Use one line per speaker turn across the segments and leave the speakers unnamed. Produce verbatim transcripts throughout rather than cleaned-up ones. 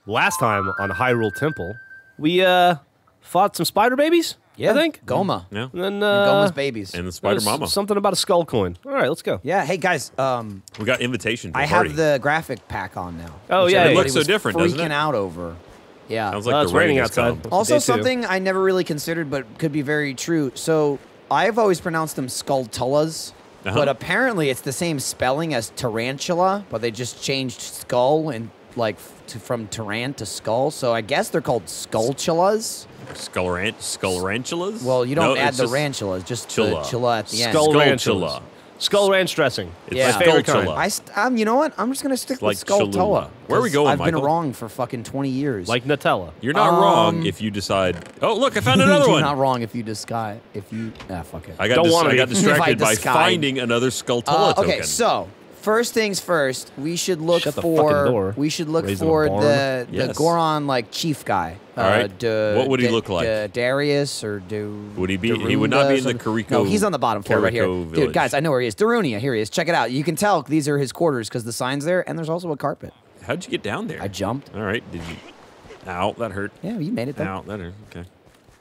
last time on Hyrule Temple, we uh, fought some spider babies.
Yeah,
I think
Goma.
Yeah.
And then uh,
And Goma's babies.
And the spider mama.
Something about a skull coin. All right, let's go.
Yeah. Hey guys. Um,
We got invitation to
I
a party.
have the graphic pack on now.
Oh,
which
yeah,
everybody
it
looks so
was
different,
freaking
doesn't it?
out over. Yeah.
Sounds like
Uh,
the
it's raining
rain has
outside.
come.
It's
Also,
day two.
something I never really considered, but could be very true. So I've always pronounced them skulltulas,
Uh-huh.
but apparently it's the same spelling as tarantula, but they just changed skull and like to, from Taran to skull. So I guess they're called skulltulas.
Skull ran skull ranchulas?
Well, you don't
No,
add
it's
the
just
ranchulas, just
chilla.
the chilla at the end.
Skull
Skull
ranch.
chilla.
Skull ranch dressing.
It's
Yeah.
My favorite kind.
skull chilla.
I st um, you know what? I'm just gonna stick
like
with skulltula.
Cholula. Where are we
'cause
going,
I've
Michael?
been wrong for fucking twenty years.
Like Nutella.
You're not
Um,
wrong if you decide. Oh, look! I found another
You're
one.
not wrong if you disguise. If you ah fuck it.
I got,
Don't
dis-
wanna
I got
be.
distracted
If I
by
disguise.
finding another skulltula
Uh, okay,
token.
so first things first, we should look
Shut the
for
fucking door.
we should look
Raising a
for
barn.
the the
Yes.
Goron like chief guy.
All
uh,
right.
Da-
What would he
Da-
look like?
Da- Darius or Do?
Would he be- he would not be in the Kariko-
No, he's on the bottom floor right here.
Kariko
Dude,
village.
guys, I know where he is. Darunia, here he is. Check it out. You can tell these are his quarters because the sign's there, and there's also a carpet.
How'd you get down there?
I jumped.
All right. Did you? Ow, that hurt.
Yeah, you made it though.
Ow, that hurt. Okay.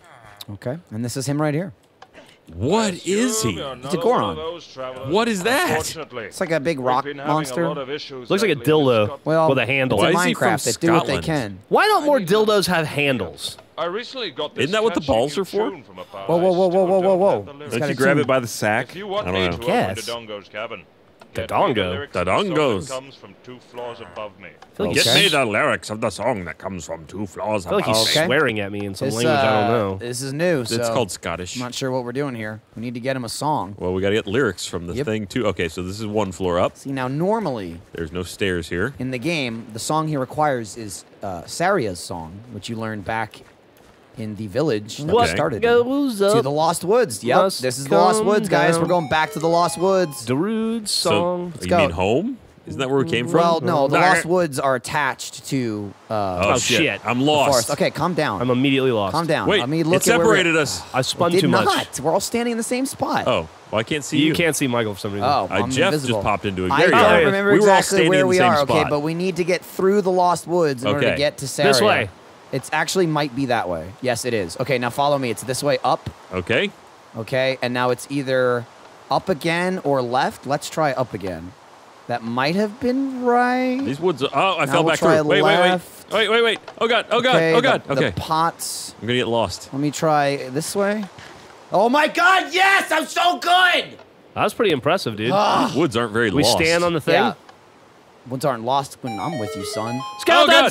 Okay, and this is him right here.
What is he?
It's a Goron.
What is that?
It's like a big rock monster.
Looks like a dildo
Well,
with a handle.
It's
Why
in
is he from
Minecraft. They do what they
Scotland?
can.
Why don't more dildos have handles?
I recently got this
Isn't that what the
catchy
balls
new
are for?
tune from a pal.
Whoa, whoa, whoa,
I still
whoa, whoa,
don't
whoa.
have the
It's
lyrics.
Don't
got
you
a
grab
tune.
it by the sack?
If you want
I
me
don't
to
know.
open
Yes.
Dodongo's cabin, get
Dodongo.
me the lyrics of the song
Dodongos.
that comes from two floors above me.
feel like
Get
Okay.
me the lyrics of the song that comes from two floors
I feel like
above
he's
me.
Okay.
swearing at me in some
This,
language I don't
uh,
know.
This is new. So
It's called Scottish.
I'm not sure what we're doing here. We need to get him a song.
Well, we got to get lyrics from the
Yep.
thing too. Okay, so this is one floor up.
See, now normally
There's no stairs here.
in the game, the song he requires is uh, Saria's song, which you learned back in the village that
What
we started in.
goes
To
up
the Lost Woods. Yep,
must
this is the Lost
come
Woods, guys.
down.
We're going back to the Lost Woods.
Darude's
So
song.
you
go.
mean home? Isn't that where we came from?
Well, no, the
Nah.
Lost Woods are attached to uh,
Oh,
Oh,
shit.
shit.
I'm
the
lost.
forest. Okay, calm down.
I'm immediately lost.
Calm down.
Wait,
Let me look
it
at where we're-
separated us.
I spun
Did
too
not.
much.
We're all standing in the same spot.
Oh, well, I can't see
You
you.
can't see Michael for some reason.
Oh,
Uh,
I'm
Jeff
invisible.
just popped into a
I
very
don't
yeah.
remember
We were all
exactly
standing
where
in the
we
same
are. Okay,
spot.
but we need to get through the Lost Woods in order
Okay.
to get to Saria.
This way.
It's actually might be that way. Yes, it is. Okay, now follow me. It's this way up.
Okay.
Okay, and now it's either up again or left. Let's try up again. That might have been right.
These woods. Are, oh, I
Now
fell
we'll
back
try
through. Wait, wait, wait.
left.
Wait, wait, wait. Oh god. Oh god.
Okay,
oh god.
the,
okay.
The pots.
I'm gonna get lost.
Let me try this way. Oh my God! Yes, I'm so good.
That was pretty impressive, dude.
Ah.
These woods aren't very
we
lost.
stand on the thing.
Yeah. Woods aren't lost when I'm with you, son.
Oh
Skeletons!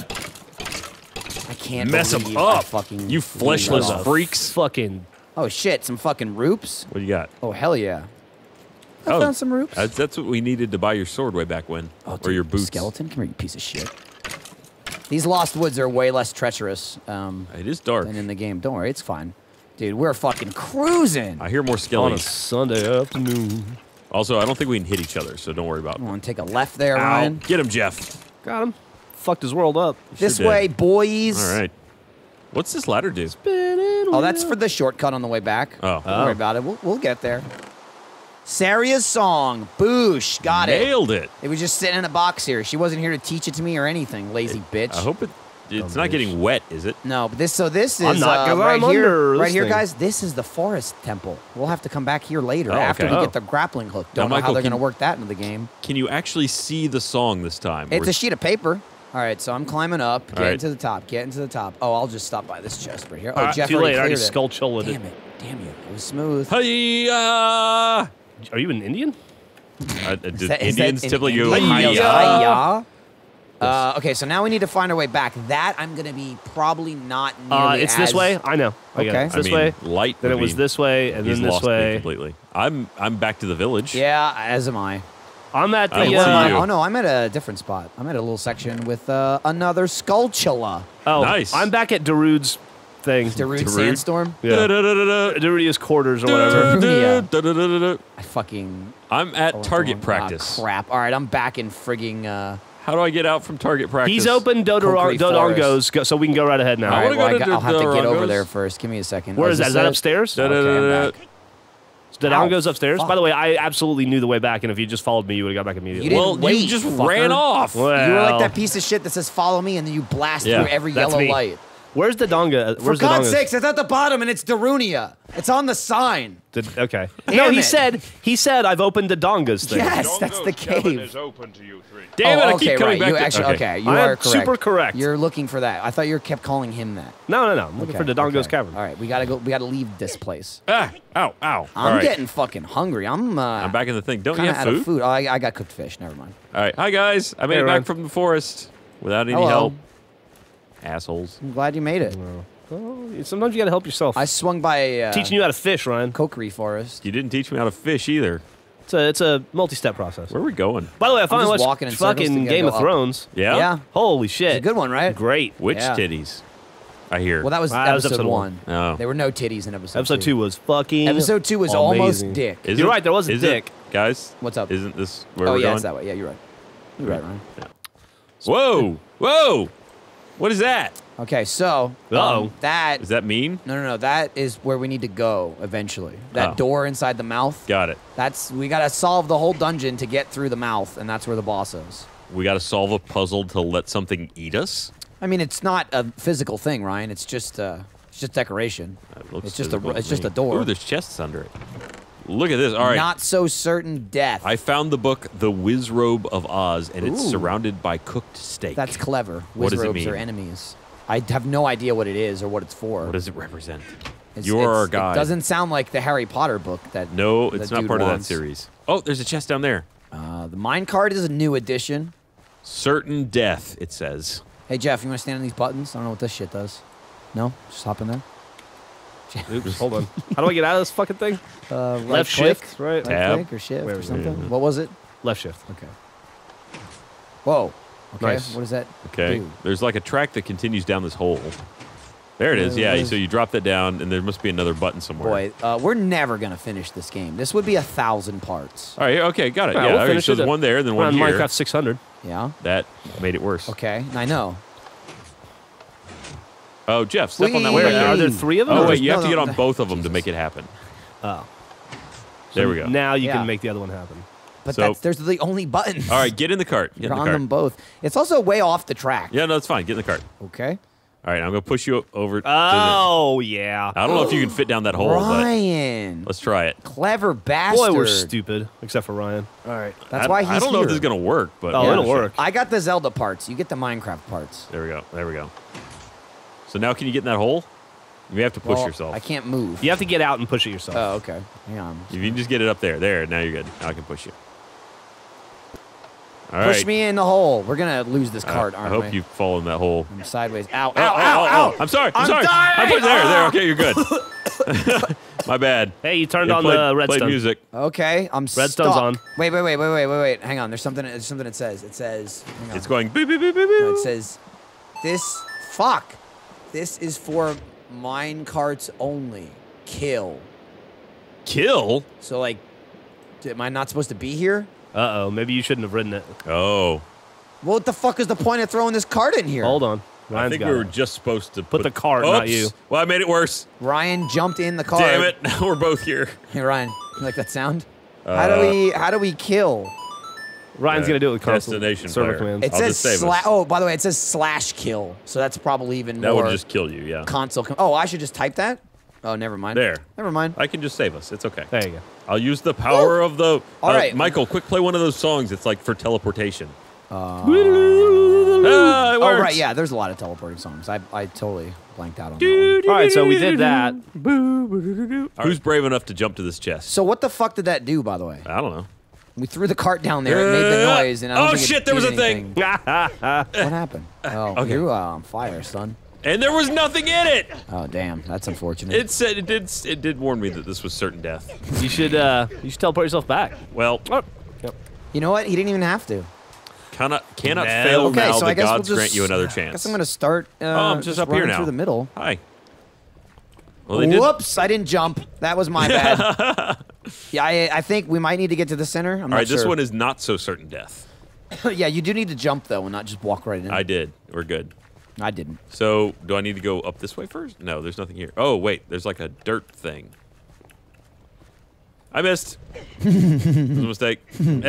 god.
I can't
Mess 'em
believe I
up.
fucking
You fleshless
What the
freaks.
Fucking.
Oh shit! Some fucking roops.
What do you got?
Oh hell yeah! I
Oh,
found some roops.
That's, that's what we needed to buy your sword way back when,
Oh,
or
dude,
your boots.
Skeleton, come here, you piece of shit. These lost woods are way less treacherous um,
It is dark.
than in the game. Don't worry, it's fine. Dude, we're fucking cruising.
I hear more
On a
skellies.
Sunday afternoon.
Also, I don't think we can hit each other, so don't worry about
I
it.
want to take a left there,
Ow.
Ryan.
Get him, Jeff.
Got him. Fucked his world up.
This
Sure did.
way, boys.
All right. What's this ladder do?
Oh, that's for the shortcut on the way back.
Oh.
Don't worry about it. We'll, we'll get there. Saria's song. Boosh. Got it.
Nailed it.
It was just sitting in a box here. She wasn't here to teach it to me or anything, lazy bitch.
I hope it. It's
Dumb
not
bitch.
getting wet, is it?
No, but this so this is
I'm not,
uh,
'cause
right
I'm
here,
under
right
this
here,
thing.
guys. This is the forest temple. We'll have to come back here later
Oh,
after
okay.
we
Oh.
get the grappling hook.
Now,
Don't know
Michael,
how they're
can-
going to work that into the game.
Can you actually see the song this time?
It's
Or-
a sheet of paper. All right, so I'm climbing up,
All
getting
right.
to the top, getting to the top. Oh, I'll just stop by this chest right here. Oh,
All right,
Jeff
too late. I
already
already
cleared it.
skull chilled it.
Damn it! Damn you! It was smooth.
Hi-ya!
Are you an Indian?
Uh, uh, do
Is that- is that
Indians
in
typically go
Indian?
hi-ya?
He yells, "Hi-ya." Uh, okay, so now we need to find our way back. That I'm gonna be probably not nearly
Uh, it's this
as-
way. I know. I get it.
Okay.
It's
I
this
mean,
way.
light.
Then
would
it was
be-
this way, and
he's
then this
lost me
way.
completely. I'm I'm back to the village.
Yeah, as am I.
I'm at the.
I don't
Where
see
am I?
you.
Oh no, I'm at a different spot. I'm at a little section with uh, another skulltula.
Oh,
Nice.
I'm back at Darude's thing.
Darude
Darude?
Sandstorm.
Yeah.
Da-da-da-da-da.
Darude's quarters or whatever.
Darude.
Da-da-da-da-da.
I fucking.
I'm
oh,
at target
oh,
practice.
Ah, crap. All right, I'm back in frigging. Uh,
How do I get out from target practice?
He's open Dodor-
Concrete
Dodongo's, go, so we can go right ahead now.
all
wanna
right, well,
go
I
to
got, I'll have to get over
Dodongo's.
there first. Give me a second.
Where
Oh,
is that?
this
Is that
it?
upstairs?
Okay, I'm back.
Dodongo's
Ow,
upstairs.
fuck.
By the way, I absolutely knew the way back, and if you just followed me, you would have got back immediately.
You didn't
Well,
wait,
you just
fucker.
ran off.
Well,
You were like that piece of shit that says "follow me" and then you blast
Yeah,
through every
that's
yellow
me.
light.
Where's Dodonga?
For
Where's
God's
Dodonga's-
sakes, it's at the bottom and it's Darunia. It's on the sign.
Did, okay.
Damn
no, he
it.
said he said I've opened Dodonga's thing.
Yes, that's the
Dodongo's cavern
cave.
is open to you three.
Damn it!
oh,
I
okay,
keep coming
right.
back.
You
to,
actually okay. You
I am
are correct.
super correct.
You're looking for that. I thought you kept calling him that.
No, no, no. I'm looking
Okay,
for Dodongo's
okay.
cavern.
All right, we gotta go. We gotta leave this place.
Ah! Ow! Ow! All
I'm
right.
getting fucking hungry. I'm. Uh,
I'm back in the thing. Don't you
Kind of
have
out
food?
of food. Oh, I, I got cooked fish. Never mind.
All right. Hi guys. I made
Hey,
it
Ryan.
back from the forest without any
Hello.
help. Assholes.
I'm glad you made it.
Well, sometimes you got to help yourself.
I swung by a uh,
Teaching you how to fish, Ryan.
kokery forest.
You didn't teach me how to fish either.
It's a it's a multi-step process.
Where are we going?
By the way, I finally
just
watched
walking in circles to
fucking
get-
Game
go
of
up.
Thrones.
Yeah.
Yeah.
Holy shit!
It's a good one, right?
Great.
Which
Yeah.
titties? I hear.
Well, that was
Ah, that was
episode,
episode
one.
one.
Oh.
There were no titties in episode.
Episode two was fucking.
Episode two was
amazing.
almost dick.
Is
You're
it-
right, there was a
is it-
dick.
Guys.
What's up?
Isn't this where
oh
we're
yeah,
going?
it's that way. Yeah, you're right. You're right, Ryan.
Whoa! Whoa! What is that?
Okay, so um,
Uh-oh.
that
Does that mean?
no, no, no. That is where we need to go eventually. That
Oh.
door inside the mouth.
Got it.
That's we gotta solve the whole dungeon to get through the mouth, and that's where the boss is.
We got to solve a puzzle to let something eat us.
I mean, it's not a physical thing, Ryan. It's just uh, it's just decoration.
That looks
It's just a
physical to
it's just
me.
a door.
Ooh, there's chests under it. Look at this. All right.
Not so certain death.
I found the book The Wizrobe of Oz, and it's
Ooh.
surrounded by cooked steak.
That's clever.
What does it
Wizrobes
mean?
are enemies. I have no idea what it is or what it's for.
What does it represent?
It's-
You're
it's-
our guide.
It doesn't sound like the Harry Potter book that.
No,
that
it's not
dude
part of that
wants.
series. Oh, there's a chest down there.
Uh, the mine cart is a new addition.
Certain death, it says.
Hey Jeff, you want to stand on these buttons? I don't know what this shit does. No, just hop in there.
Oops, hold on. How do I get out of this fucking thing?
Uh, right
Left
click,
shift, right?
right
Tab.
click or shift
Where
or
we go.
something. What was it?
Left shift.
Okay. Whoa. Okay.
Nice.
What does that
Okay.
do?
There's like a track that continues down this hole. There it is.
Where
Yeah.
is-
So you drop that down, and there must be another button somewhere.
Boy, uh, we're never gonna finish this game. This would be a thousand parts.
All right. Okay. Got it.
All right,
yeah.
we'll
all right,
finish
so
it
there's
up.
one there, and then
We're
one
on
here.
Minecraft six hundred.
Yeah.
That made it worse.
Okay. I know.
Oh, Jeff, step on that
Whee!
one.
Where
right
are
there.
there three of them?
Oh
or
wait, you have
No,
to get
no,
on
no.
both of them to
Jesus.
make it happen.
Oh.
There we go.
Now you
Yeah.
can make the other one happen.
But
So-
that's there's the only buttons.
All right, get in the cart. Get
You're
in the
on
cart.
them both. It's also way off the track.
Yeah, no, it's fine. Get in the cart.
Okay.
All right, I'm gonna push you over. to
Oh, yeah.
the, I don't know if you can fit down that hole, but
Ryan,
let's try it.
clever bastard.
Boy, we're stupid. Except for Ryan. All right.
That's
I,
why he's
I don't know if
here.
this is gonna work, but
Oh,
yeah,
it'll
sure.
work.
I got the Zelda parts. You get the Minecraft parts.
There we go. There we go. So now, can you get in that hole? You have to push
Well,
yourself.
I can't move.
You have to get out and push it yourself.
Oh, okay. Hang on.
If you can just get it up there, there. Now you're good. Now I can push you. All right.
Push me in the hole. We're gonna lose this
I-
cart,
I,
aren't
hope
we?
you fall in that hole.
I'm sideways. Ow! Ow!
Oh,
Ow!
oh,
Ow!
oh, oh. I'm sorry. I'm,
I'm
sorry.
dying!
I put there. There.
Ah!
Okay, you're good. My bad.
Hey, you turned
Yeah,
on
played,
the
played
redstone.
music.
Okay, I'm
Redstone's
stuck.
on.
Wait, wait, wait, wait, wait, wait, wait. Hang on. There's something. There's something it says. It says. Hang on.
It's going beep beep beep beep.
No,
beep.
it says, this. Fuck. This is for mine carts only. Kill.
Kill.
So like, am I not supposed to be here?
Uh-oh. Maybe you shouldn't have ridden it.
Oh.
Well, what the fuck is the point of throwing this cart in here?
Hold on.
I
Ryan's
think
got
we were
it.
just supposed to
Put the cart,
Oops.
not you.
Well, I made it worse.
Ryan jumped in the cart.
Damn it! Now we're both here.
Hey Ryan, you like that sound? how do
Uh,
we? How do we kill?
Ryan's
Uh,
going to do it with console
destination
server
fire.
commands.
It
I'll
says
just save
slash.
us.
Oh, by the way, it says slash kill. So that's probably even
That
more.
would just kill you. Yeah.
console. Com oh, I should just type that. Oh, never mind.
There.
Never mind.
I can just save us. It's okay.
There you go.
I'll use the power of the.
All
uh,
right.
Michael, quick play one of those songs. It's like for teleportation.
Uh,
Ah, it
oh
works.
right, yeah. There's a lot of teleporting songs. I I totally blanked out on that one.
All right, so we did that.
Who's brave enough to jump to this chest?
So what the fuck did that do, by the way?
I don't know.
We threw the cart down there. It made the
Uh,
noise, and I don't
oh,
think it
shit, there was
did
a thing.
anything. What happened? Oh,
Okay.
you are on fire, son.
And there was nothing in it.
Oh, damn. That's unfortunate.
It said it did. It did warn me that this was certain death.
You should uh, you should teleport yourself back.
Well,
Oh, yep.
You know what? He didn't even have to.
cannot cannot
No.
fail
Okay,
now.
so
the
I guess
gods
we'll just,
grant you another
I
chance.
guess I'm gonna start. Uh,
Oh, I'm just up here
running
now.
through the middle.
Hi. Well, they did.
Whoops! I didn't jump. That was my bad. yeah, I, I think we might need to get to the center. I'm
All
not
right,
sure.
this one is not so certain death.
yeah, you do need to jump though, and not just walk right in.
I did. We're good.
I didn't.
So, do I need to go up this way first? No, there's nothing here. Oh, wait, there's like a dirt thing. I missed. It was a mistake.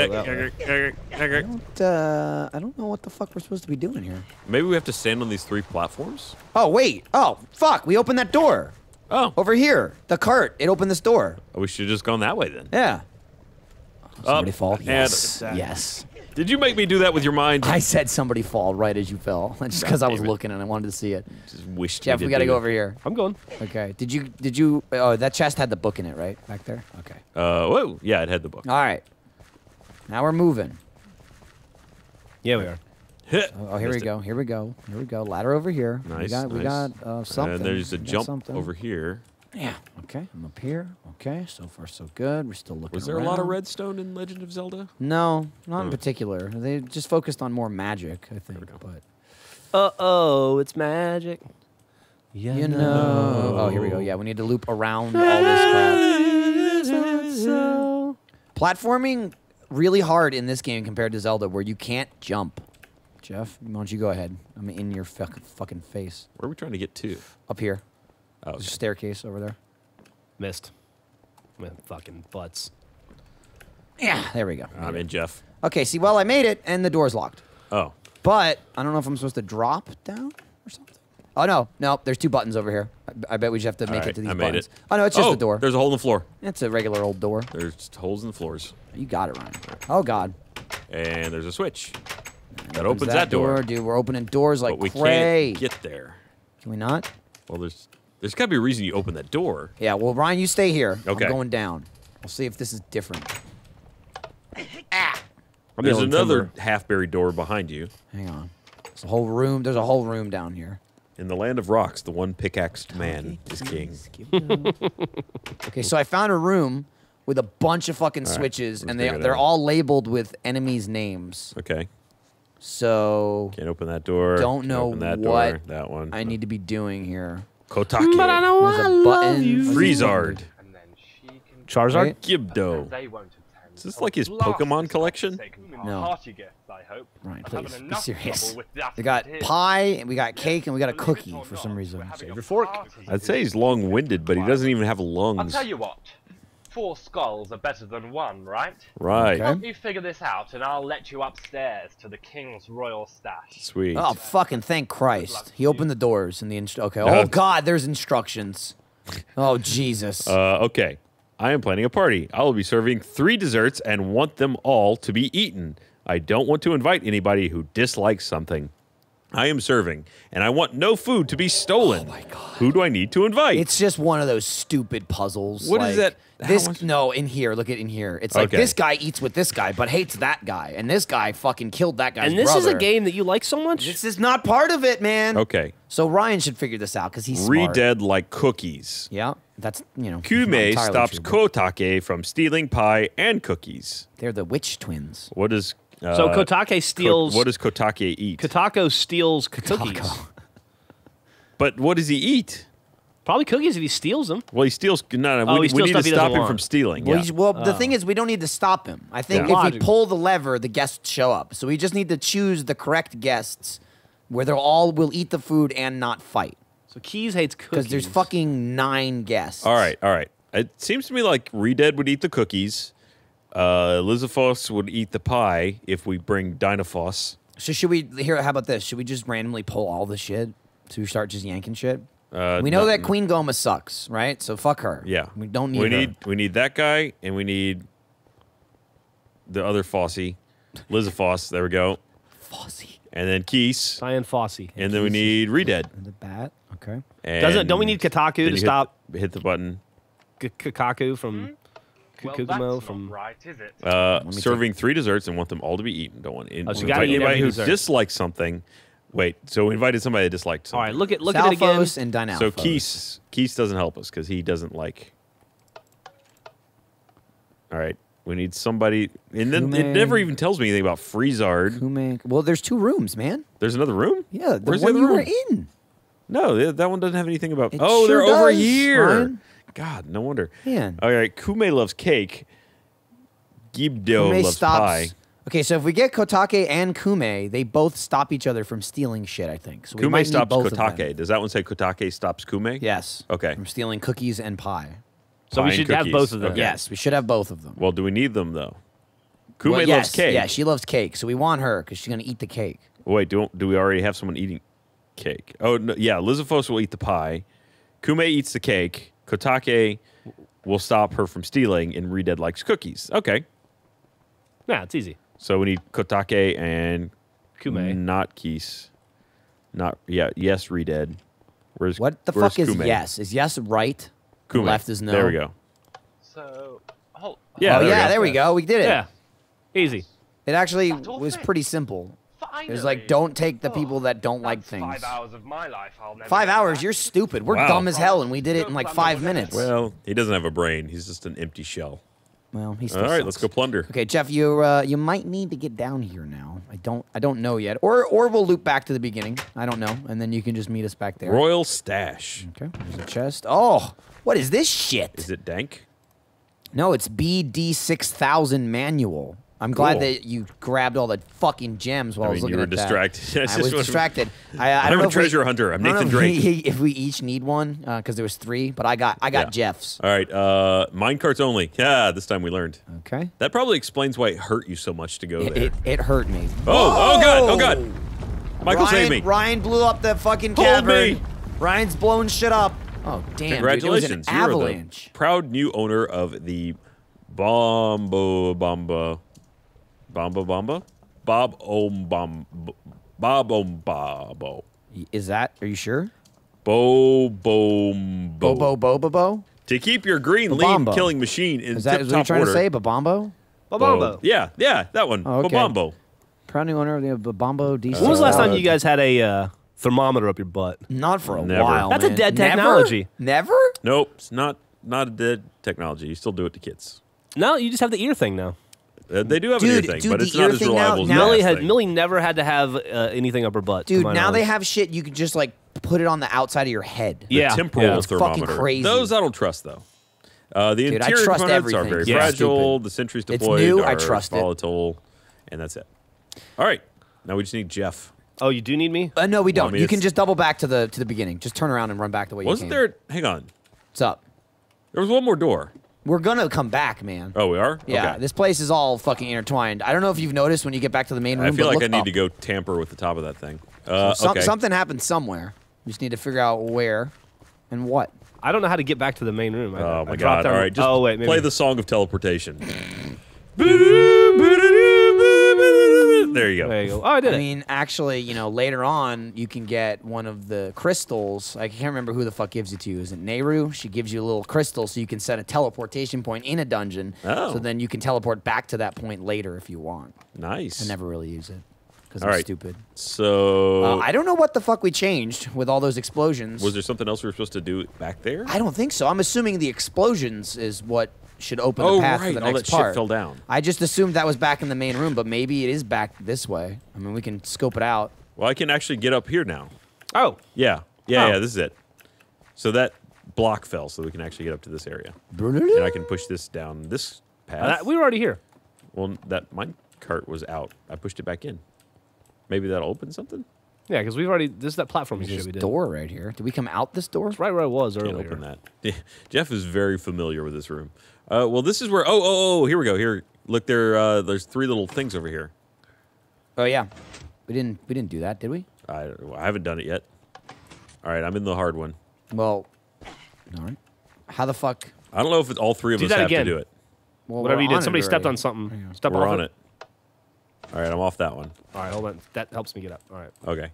Don't, uh, I don't know what the fuck we're supposed to be doing here.
Maybe we have to stand on these three platforms?
Oh, wait. Oh, fuck. We opened that door.
Oh.
Over here. The cart. It opened this door.
Oh, we should have just gone that way then.
Yeah. Somebody
Up
fall?
and-
Yes. Yes.
Did you make me do that with your mind?
I said somebody fall right as you fell. Just because I was
damn it.
looking and I wanted to see it.
Just wished
Jeff, we
did
gotta
do
go
that.
over here.
I'm going.
Okay. Did you, did you, oh, that chest had the book in it, right? Back there? Okay.
Uh, whoa. Yeah, it had the book.
All right. Now we're moving.
Yeah, we are.
Oh, oh, here we
Missed it.
go. Here we go. Here we go. Ladder over here. we
Nice,
got, we
nice.
got uh, something.
And there's a
We got
jump
something.
over here.
Yeah. Okay. I'm up here. Okay. So far, so good. We're still looking.
Was there a lot of
around.
redstone in Legend of Zelda?
No, not in
Oh.
particular. They just focused on more magic, I think. But
Uh oh, it's magic. Yeah,
you know. Oh, here we go. Yeah, we need to loop around all this crap. Platforming really hard in this game compared to Zelda, where you can't jump. Jeff, why don't you go ahead? I'm in your fuck, fucking face.
Where are we trying to get to?
Up here.
Oh,
There's a
okay.
staircase over there.
Missed. With fucking butts.
Yeah, there we go.
I'm in, Jeff.
Okay, see, well, I made it, and the door's locked.
Oh.
But I don't know if I'm supposed to drop down or something. Oh, no. No, there's two buttons over here. I, I bet we just have to make
All
it to
right,
these
I made
buttons.
it.
Oh, no, it's just
oh,
the door.
There's a hole in the floor.
It's a regular old door.
There's holes in the floors.
You got it, Ryan. Oh, God.
And there's a switch. That
Opens
opens that, door.
Dude, we're opening doors like
But we
cray.
can't get there.
Can we not?
Well, there's there's got to be a reason you open that door.
Yeah, well, Ryan, you stay here.
Okay.
I'm going down. We'll see if this is different. Ah!
I'm
There's
yelling
another
timber.
half-buried door behind you.
Hang on. There's a whole room. There's a whole room down here.
In the land of rocks, the one pickaxed man is king.
Okay, so I found a room with a bunch of fucking
All right,
switches,
let's
and they,
figure it
they're
out.
all labeled with enemies' names.
Okay.
So
Can't open that door.
don't
Can't
know
open that
what
door. That one.
I need to be doing here.
Kotake.
But I know
There's
I
a
love
button.
you.
Freezard.
And then she can
Charizard?
Right?
Gibdo.
They won't attend.
Is this like his Pokemon collection?
No.
Party gifts, I hope.
Ryan,
I'm
please,
having
be
enough
serious.
trouble with that
We got
as it is.
pie, and we got cake, and we got a
Believe it
cookie
or
for
not,
some
we're
reason.
having
Save
a
your fork.
party
I'd say he's long-winded, but he doesn't even have
I'll
lungs.
tell you what. Four skulls are better than one, right?
Right.
Okay.
Help me figure this out, and I'll let you upstairs to the king's royal stash.
Sweet.
Oh, fucking thank Christ. He opened the doors and the inst- Okay.
No.
Oh, God, there's instructions. Oh, Jesus.
Uh, okay. I am planning a party. I will be serving three desserts and want them all to be eaten. I don't want to invite anybody who dislikes something. I am serving, and I want no food to be stolen. Oh my God. Who do I need to invite?
It's just one of those stupid puzzles.
What
like,
is that? How
This
much-
no, in here. Look at in here. It's like
Okay.
this guy eats with this guy, but hates that guy, and this guy fucking killed that guy's
And this
brother.
is a game that you like so much?
This is not part of it, man.
Okay.
So Ryan should figure this out because he's
Read
smart.
dead like cookies.
Yeah, that's you know. not
Kume
entirely
stops
true, but
Kotake from stealing pie and cookies.
They're the witch twins.
What is... Uh,
so Kotake
Ko-
steals...
what does Kotake eat?
Kotako steals cookies.
Taco.
But what does he eat?
Probably cookies if he steals them.
Well, he steals... No, no,
Oh,
we,
he
we
steals
need to
stuff he
stop
doesn't
him
want.
from stealing.
Well,
yeah.
he's, well the thing is, we don't need to stop him. I think
Yeah.
if we
Logic.
pull the lever, the guests show up. So we just need to choose the correct guests, where they'll all will eat the food and not fight.
So Keys hates cookies.
Because there's fucking nine guests.
All right, all right. It seems to me like Redead would eat the cookies. Uh, Elizabeth would eat the pie if we bring Dynaphos.
So should we here? How about this? Should we just randomly pull all the shit? So we start just yanking shit.
Uh,
we know
no-
that Queen Goma sucks, right? So fuck her.
Yeah,
we don't need
We
her.
need we need that guy, and we need the other Fossey, Lizafoss. There we go.
Fossey.
And then Keese,
Cyan Fossey.
and then we need Redead.
The bat. Okay.
And
Doesn't- don't we need Kotaku
then
to
you hit
stop-
the- Hit the button.
K- Kakaku from
Well, that's
Kukumo
not
from...
right, is it?
Uh,
me
serving three desserts and want them all to be eaten. Don't want in,
Oh, so you
invite
gotta eat
anybody
every
who
dessert.
dislikes something. Wait, so we invited somebody that disliked
All
something.
right, look at look at it again.
Salphos and Dynalphos.
So Keese, Keese doesn't help us because he doesn't like. All right, we need somebody, and then it
Kume.
never even tells me anything about Freezard.
Kume. Well, there's two rooms, man.
There's another room.
Yeah, the
Where's
one
the
you
other
were
room?
in.
No, th- that one doesn't have anything about.
It
oh,
sure
they're over
does,
here.
Ryan.
God, no wonder.
Man.
All right, Kume loves cake. Gibdo
Kume
loves
stops.
pie.
Okay, so if we get Kotake and Kume, they both stop each other from stealing shit, I think. So we might
Kume
need
stops
both of them.
Kotake. Does that one say Kotake stops Kume?
Yes.
Okay.
From stealing cookies and pie.
So we
Pie and
should have
cookies.
both of them.
Okay.
Yes, we should have both of them.
Well, do we need them though? Kume
Well,
loves
yes,
cake.
Yeah, she loves cake, so we want her because she's gonna eat the cake.
Wait, do do we already have someone eating cake? Oh, no, yeah. Lizafos will eat the pie. Kume eats the cake. Kotake will stop her from stealing, and Redead likes cookies. Okay.
Yeah, it's easy.
So we need Kotake and
Kume.
not Keese. Not yeah. Yes, Redead. Where's
What the
where's
fuck is
Kume?
yes? Is yes right?
Kume.
Left is no.
There we go.
So, hold,
Yeah.
Oh
there we
yeah,
go.
there we go. We did it.
Yeah, easy.
It actually
That all
was
fit.
pretty simple.
finally.
It was like, don't take the people that don't like
That's
things.
Five hours of my life. I'll never
Five
get
hours?
back.
You're stupid. We're
Wow.
dumb as hell, and we did it in like five minutes.
Well, he doesn't have a brain. He's just an empty shell.
Well, he's
All right, let's go plunder.
Okay, Jeff, you uh, you might need to get down here now. I don't I don't know yet, or or we'll loop back to the beginning. I don't know, and then you can just meet us back there.
Royal Stash.
Okay, there's a chest. Oh, what is this shit?
Is it dank?
No, it's B D six thousand manual. I'm glad
Cool.
that you grabbed all the fucking gems while I,
I
was
mean,
looking
you were
at that.
distracted. I
I
just
was
wanna-
distracted. I, I
I'm
don't
a
know if we-
treasure hunter. I'm
I don't know
Nathan
if we-
Drake.
If we each need one, because there was three, but I got I got
Yeah.
Jeff's.
All right, uh, mine carts only. Yeah, this time we learned.
Okay.
That probably explains why it hurt you so much to go
It,
there.
it, it hurt me.
oh, oh god, oh god. Michael
Ryan,
save me.
Ryan blew up the fucking
Hold
cavern.
me.
Ryan's blowing shit up. Oh damn!
Congratulations,
dude, it was an
you are
avalanche.
the proud new owner of the Bombo Bomba Bomba Bomba Bob Om Bom Bob Om Babo
Is that? Are you sure?
Bo Bom Bo.
Bobo Bobo Bo?
To keep your green lean
Babombo.
killing machine in
Is that is what you're
tip-top
trying
order.
to say? Babombo?
Babombo.
Yeah, yeah, that one.
Oh, okay.
Babombo.
Proud new owner of the Babombo D C.
When was the last time you guys had a uh, thermometer up your butt?
Not for a
Never.
while.
That's a
man.
dead
Never?
technology.
Never?
Nope, it's not not a dead technology. You still do it to kids.
No, you just have the ear thing now.
Uh, they do have
Dude,
an ear thing,
dude,
but
the
it's not
ear
as
thing now-
reliable as
now-
the
Millie
last
had
thing.
Millie never had to have uh, anything up her butt. to
Dude,
my
now they
knowledge.
have shit you could just like put it on the outside of your head.
The
Yeah,
temporal
yeah.
It's fucking
thermometer.
crazy.
Those I don't trust though. Uh, the
Dude, I
interior
trust
components are
everything.
very
Yeah.
fragile.
Stupid.
The sentries
It's
deployed
new,
are
I trust it.
volatile, and that's it. All right, now we just need Jeff.
Oh, you do need me?
Uh, no, we don't.
mean,
you can
it's-
just double back to the to the beginning. Just turn around and run back the way
Wasn't
you came.
there? Hang on,
What's up?
there was one more door.
We're gonna come back, man.
Oh, we are.
Yeah,
Okay.
this place is all fucking intertwined. I don't know if you've noticed when you get back to the main room.
I feel
but
like
look
I need
up.
to go tamper with the top of that thing. Uh,
Some-
okay.
Something happened somewhere. We just need to figure out where and what.
I don't know how to get back to the main room. I,
Oh
I
my
dropped
god!
down-
All right, just
oh wait, maybe.
play the song of teleportation. There you go.
There you go. Oh, I did
I
it.
mean, actually, you know, later on, you can get one of the crystals. I can't remember who the fuck gives it to you. Is it Nehru? She gives you a little crystal so you can set a teleportation point in a dungeon.
Oh.
So then you can teleport back to that point later if you want.
Nice.
I never really use it because
All
I'm
right.
stupid.
So,
Uh, I don't know what the fuck we changed with all those explosions.
was there something else we were supposed to do back there?
I don't think so. I'm assuming the explosions is what should open
Oh,
the path
right.
for the
All
next
that shit
part.
fell down.
I just assumed that was back in the main room, but maybe it is back this way. I mean, we can scope it out.
Well, I can actually get up here now.
oh,
Yeah, yeah,
Oh.
yeah. This is it. So that block fell, so we can actually get up to this area, and I can push this down this path.
uh, that- we were already here.
well, that mine cart was out. I pushed it back in. Maybe that'll open something.
Yeah, because we've already. This is that platform shit
There's
we
a
did.
door right here. Did we come out this door?
It's right where I was
Can't
earlier.
open that. Jeff is very familiar with this room. Uh, well, this is where. Oh, oh, oh! Here we go. Here, look there. Uh, there's three little things over here.
Oh yeah, we didn't we didn't do that, did we?
I, I haven't done it yet. All right, I'm in the hard one.
Well, all right. How the fuck?
I don't know if it's all three of
Do
us
that
have
again.
to do it.
Well,
Whatever
we're
you did.
on it
Somebody stepped
already.
on something. Step
We're
off
on it. All right, I'm off that one.
All right, hold on. That helps me get up. All right.
Okay.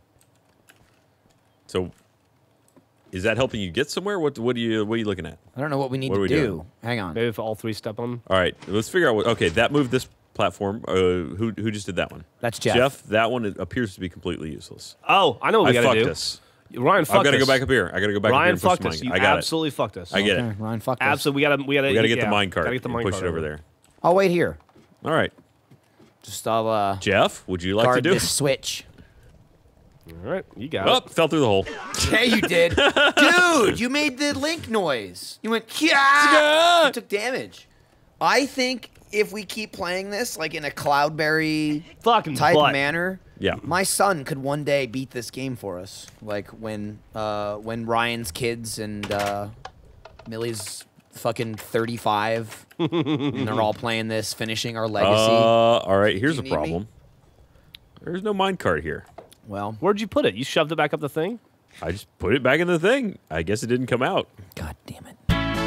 So, is that helping you get somewhere? What What do you What are you looking at?
I don't know what we need
What are
to
we
do.
doing?
Hang on.
Maybe if all three step on.
All right, let's figure out what. Okay, that moved this platform. Uh, who Who just did that one?
That's Jeff.
Jeff. That one is- appears to be completely useless.
Oh, I know what we
I
gotta
fucked
do.
us.
Ryan fucked
I've got to
us.
go back up here. I got to go back up here
Ryan
and push
fucked
the
us.
mine.
You
I got
absolutely fucked us.
I get
Okay,
it.
Ryan, fuck this.
Absolutely. We gotta. We gotta.
We got to get
yeah,
the mine cart
Gotta get the
and
mine
push
cart
it over there.
I'll wait here.
All right,
Just I'll uh,
Jeff. Would you like
guard
to do
this
it?
switch.
All right, you got
Oh,
it.
fell through the hole.
Yeah, you did. Dude, you made the link noise. You went, yeah! You took damage. I think if we keep playing this, like in a Cloudberry
Fucking
type
butt.
manner,
Yeah.
my son could one day beat this game for us. Like when uh, when Ryan's kids and uh, Millie's fucking thirty-five, and they're all playing this, finishing our legacy.
Uh, all right, here's
Do
a
you need me?
problem. There's no minecart here.
Well,
Where'd you put it? You shoved it back up the thing?
I just put it back in the thing. I guess it didn't come out.
God damn it.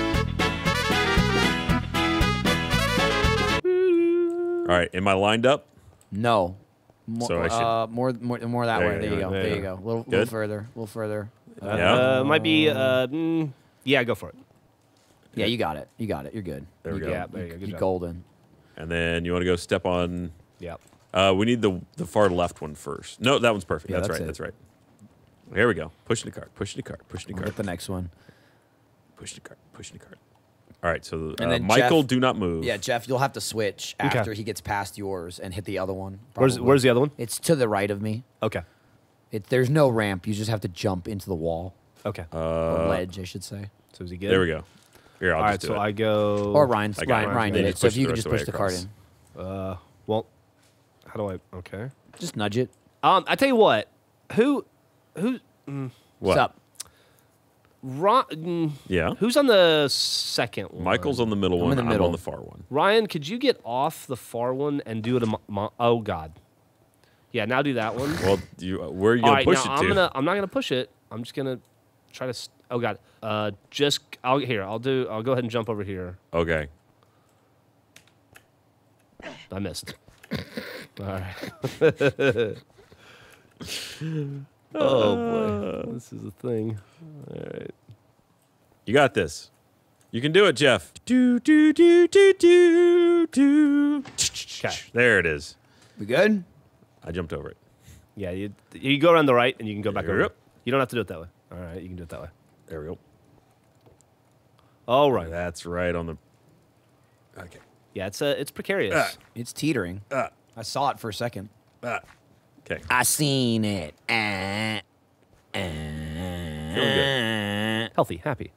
All right, am I lined up?
No. More,
So I should-
uh, more, more, more that
There
way.
you
There you
go,
go.
there
There
you
you go. A little, little
Good?
further. A little further. Uh,
Yeah.
Uh, might be. Uh, mm, yeah, go for it.
yeah, you got it. You got it. You're good.
There we
you
go.
Yeah, there you go. Good
You're
job.
golden.
And then you want to go step on.
Yeah.
Uh, we need the the far left one first. No, that one's perfect.
Yeah,
that's,
that's
right.
it.
That's right. Here we go. Pushing the cart. Pushing the cart. Pushing the
I'll
cart.
get the next one.
Pushing the cart. Pushing the cart. All right. So uh,
And then
Michael,
Jeff-
do not move.
Yeah, Jeff, you'll have to switch
Okay.
after he gets past yours and hit the other one.
Where's
probably.
Where's the other one?
It's to the right of me.
Okay.
It, there's no ramp. You just have to jump into the wall.
Okay.
or ledge, I should say.
so is he good?
There we go. Here, I'll
All right.
just do
so
it.
I go.
Or Ryan's,
I got
Ryan,
it.
Ryan
They
did
just
it. So if
push
you
the
could
rest
just
of the
push
way
the cart
across.
in.
Uh, well, how do I? Okay.
Just nudge it.
Um, I tell you what. Who, who,
What?
What's up?
Ron, mm,
Yeah.
who's on the second one?
Michael's on the middle
I'm
one.
in the
I'm
middle.
on the far one.
Ryan, could you get off the far one and do it? A mo- mo- oh God. Yeah. Now do that one.
Well, you, uh, where are you
All
gonna
right.
push
now
it
I'm
to?
gonna. I'm not gonna push it. I'm just gonna try to. s- Oh God. Uh, just. I'll here. I'll do. I'll go ahead and jump over here.
Okay.
I missed. All right. oh boy, this is a thing. All right.
You got this. You can do it, Jeff. Do do do do do do.
Okay.
There it is.
We good?
I jumped over it.
Yeah, you you go around the right and you can go back
There
over.
we go.
You don't have to do it that way. All right, you can do it that way.
There we go.
All right.
That's right on the. Okay.
Yeah, it's uh, it's precarious.
Ah.
It's teetering.
Ah.
I saw it for a second.
Ah. Okay.
I seen it. Ah,
Feeling
Healthy, happy.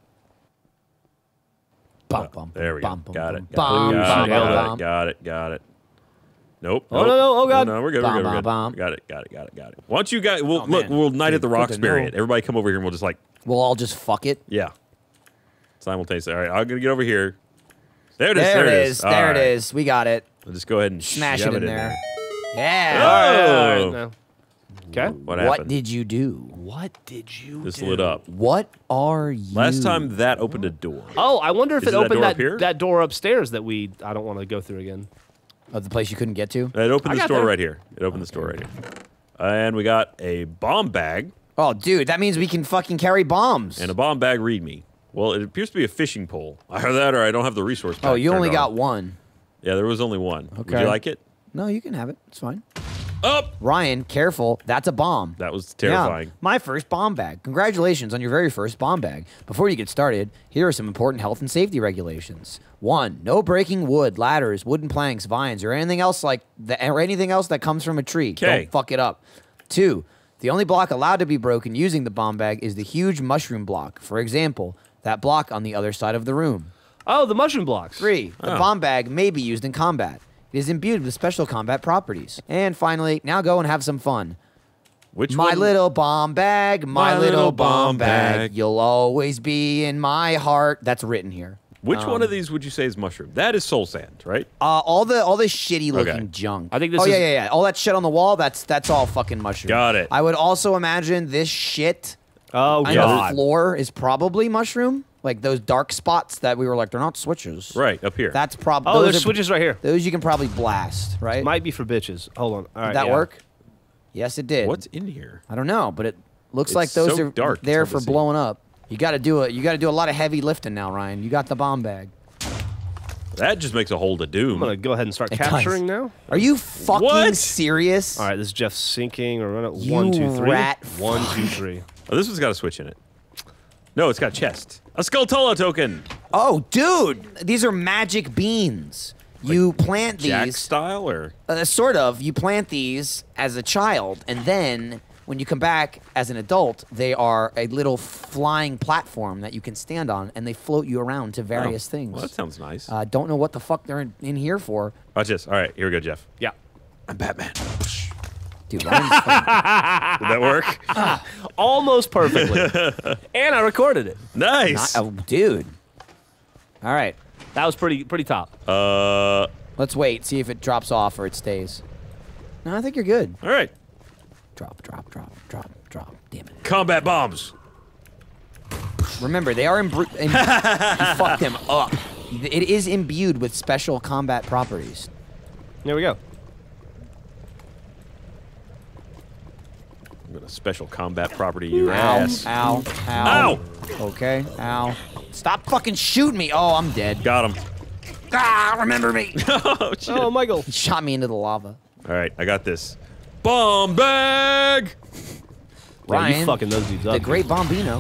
Bum, bum,
There we go.
bum, bum,
Got
bum,
it.
bum,
Got it.
bum,
Got it.
bum,
Got it. Got it. Nope.
Oh,
nope.
no, no, oh, God.
No, no, we're good.
Bum,
We're good. We're good.
bum, bum.
Got it. Got it. Got it. Got it. Once you guys, we'll
Oh,
look.
man.
We'll night at the
Dude, good
Rocks
to
bury
know.
it. Everybody come over here and we'll just like,
We'll all just fuck it.
yeah, simultaneously. All right, I'm gonna get over here. There it is.
There, it is.
All
There
right.
it is. We got it.
We'll just go ahead and
Smash
shove
it in there.
there.
Yeah.
All right,
Oh.
now. Okay.
What
What
happened?
did you do?
What did you
This
do?
lit up.
What are you?
Last time that opened a door.
Oh, I wonder if
Is
it
it that
opened
door
that,
up here?
that door upstairs that we. I don't want to go through again.
Of the place you couldn't get to?
It opened
I
the
got
store
there.
right here. It opened the store right here. And we got a bomb bag
Oh, dude, that means we can fucking carry bombs.
and a bomb bag readme. Well, it appears to be a fishing pole. Either that or I don't have the resource pack
oh, you
turned
only
on.
got one.
Yeah, there was only one. Would
Okay.
you like it?
No, you can have it. It's fine.
Up!
Ryan, careful. That's a bomb.
That was terrifying.
Yeah, my first bomb bag. Congratulations on your very first bomb bag. Before you get started, here are some important health and safety regulations. One, no breaking wood, ladders, wooden planks, vines, or anything else like that, or anything else that comes from a tree.
'Kay.
Don't fuck it up. Two, the only block allowed to be broken using the bomb bag is the huge mushroom block. For example, that block on the other side of the room.
Oh, the mushroom blocks.
Three, the
Oh.
bomb bag may be used in combat. It is imbued with special combat properties. And finally, now go and have some fun.
Which
My
one?
little bomb bag, my,
My
little,
little
bomb
bomb
bag.
bag.
You'll always be in my heart. That's written here.
Which one
Um,
of these would you say is mushroom? That is soul sand, right?
Uh, all the all this shitty looking
Okay.
junk.
I think this
Oh yeah,
is-
yeah, yeah. All that shit on the wall. That's that's all fucking mushroom.
Got it.
I would also imagine this shit
Oh
on
God.
the floor is probably mushroom. Like those dark spots that we were like, they're not switches.
Right, up here.
That's probably.
Oh, there's switches right here.
Those you can probably blast, right?
Might be for bitches. Hold on. All right.
Did that
yeah.
work? Yes, it did.
What's in here?
I don't know, but it looks
It's
like those
so
are
dark, it's
there
hard
for
to see.
blowing up. You got to do it. You got to do a lot of heavy lifting now, Ryan. You got the bomb bag.
That just makes a hole to doom.
I'm gonna go ahead and start
It does.
capturing now.
Are you fucking
What?
serious?
All right, this is Jeff sinking. Or run it.
You
One, two, three.
rat
One, two, three.
Oh, this one's got a switch in it. No, it's got chest. A Skulltula token.
Oh, dude, these are magic beans. You plant
Jack
these,
style or?
uh, sort of. You plant these as a child, and then when you come back as an adult, they are a little flying platform that you can stand on, and they float you around to various
Oh,
things.
Well, that sounds nice.
uh, don't know what the fuck they're in, in here for.
Watch this. All right, here we go, Jeff.
Yeah.
I'm Batman.
Dude, Ryan's fucking-
Did that work?
Almost perfectly. And I recorded it.
Nice.
not- oh, dude. All right.
That was pretty pretty top.
Uh,
Let's wait. See if it drops off or it stays. No, I think you're good.
all right.
Drop, drop, drop, drop, drop. Damn it.
Combat bombs.
Remember, they are imbru- im- you fucked them up. It is imbued with special combat properties.
There we go.
I'm gonna special combat property you
Ow,
ass.
ow, ow.
Ow!
Okay, ow. Stop fucking shooting me. Oh, I'm dead.
Got him.
Ah, remember me.
Oh, shit.
Oh, Michael.
He shot me into the lava.
All right, I got this. Bomb bag.
Wow,
Ryan,
you fucking those dudes up.
the great Bombino.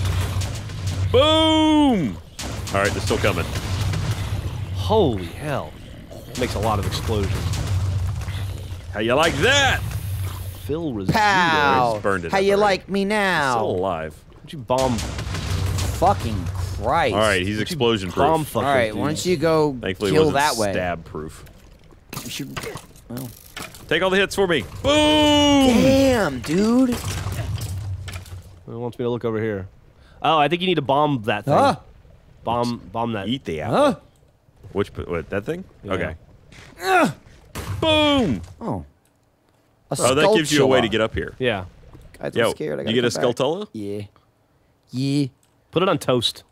Boom. All right, they're still coming.
Holy hell. Makes a lot of explosions.
How you like that?
Phil Rizzuto.
Pow.
just burned it
How
up
you
already.
like me now?
Still alive.
Would you bomb?
Fucking Christ.
All right, he's explosion proof.
Bomb fucking
All right,
dude.
why don't you go
Thankfully, it
kill
wasn't
that way?
stab proof.
You should. Well.
Take all the hits for me. Boom.
Damn, dude.
It wants me to look over here. Oh, I think you need to bomb that thing.
Huh?
Bomb, bomb that.
Eat the apple.
Huh?
Which what, that thing?
Yeah.
Okay. Boom.
Oh. A
Oh, that gives you a way to
skulltula.
get up here.
Yeah.
Guys,
Yo,
I'm scared. I
you get a
gotta come back.
skulltula?
Yeah. Yeah.
Put it on toast.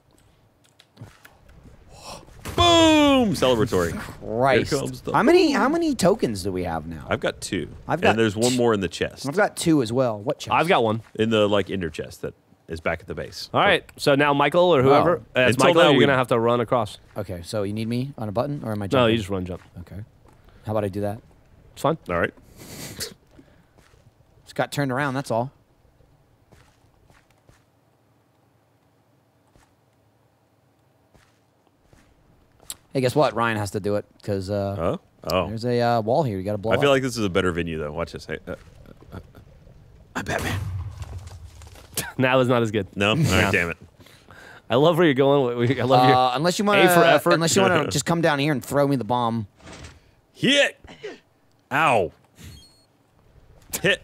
Boom! Celebratory.
Christ.
Here comes the
How many how many tokens do we have now?
I've got two.
I've got
and there's one
t-
more in the chest.
I've got two as well. What chest?
I've got one.
In the like inner chest that is back at the base.
All right. So now Michael or whoever.
Oh.
As
Until
Michael,
now,
you're
we-
going to have to run across.
Okay, so you need me on a button or am I
No,
jumping?
you just run jump.
Okay. How about I do that?
It's fine.
All right.
Just got turned around, that's all. Hey, guess what? Ryan has to do it because uh,
Huh? Oh.
there's a uh, wall here. You got to blow
I feel
up.
like this is a better venue though. Watch this. Hey, uh, uh, uh, I'm Batman.
Now it's not as good.
No? All right, damn it.
I love where you're going. I love your.
Uh, unless you want
A for effort.
Unless you want to just come down here and throw me the bomb.
Hit. Ow. Hit.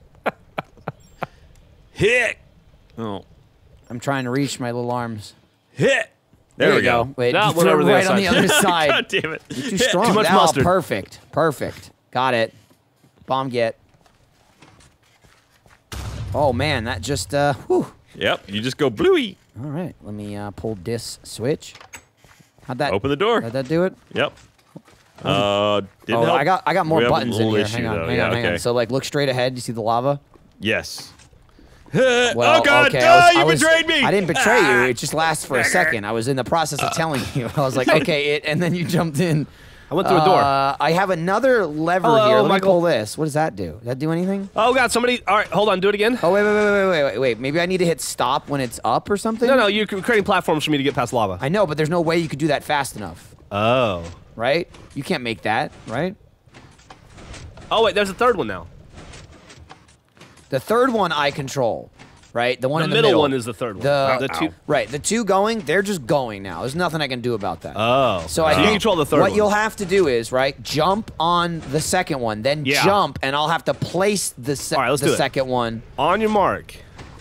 Hit. Oh.
I'm trying to reach my little arms.
Hit. There,
you
we go.
Wait,
No,
you
went
threw
over
it
the
right
other
on the
side.
other side.
God damn it.
Too strong.
Too much
Oh,
mustard.
Perfect. Perfect. Got it. Bomb get. Oh man, that just uh. Whew.
Yep. You just go bluey.
All right, let me uh, pull this switch. How'd that?
Open the door.
How'd that do it?
Yep. Uh, didn't
oh,
help.
I got I got more
We have a
buttons in
little
here.
issue,
hang on,
though.
hang
Yeah,
on, hang
okay.
on. So like, look straight ahead. You see the lava?
Yes.
Well,
oh God!
okay.
Ah,
I was,
you
I was,
betrayed me.
I didn't betray
Ah.
you. It just lasts for a second. I was in the process of telling you. I was like, okay, it, and then you jumped in.
I went through a door.
Uh, I have another lever
Hello,
here. Let
Michael.
me pull this. What does that do? Does that do anything?
Oh God! Somebody. All right, hold on. Do it again.
Oh wait, wait, wait, wait, wait, wait, wait. Maybe I need to hit stop when it's up or something.
No, no. You're creating platforms for me to get past lava.
I know, but there's no way you could do that fast enough,
Oh.
right? You can't make that, right?
Oh wait, there's a third one now.
The third one I control, right? The one
The
in the
middle
middle
one is the third one.
The,
The two-
right, the two going, they're just going now. There's nothing I can do about that.
Oh.
So I
you
think
control the third
what
one.
you'll have to do is, right, jump on the second one, then
Yeah.
jump, and I'll have to place the, se
All right, let's
the
do it.
second one.
On your mark.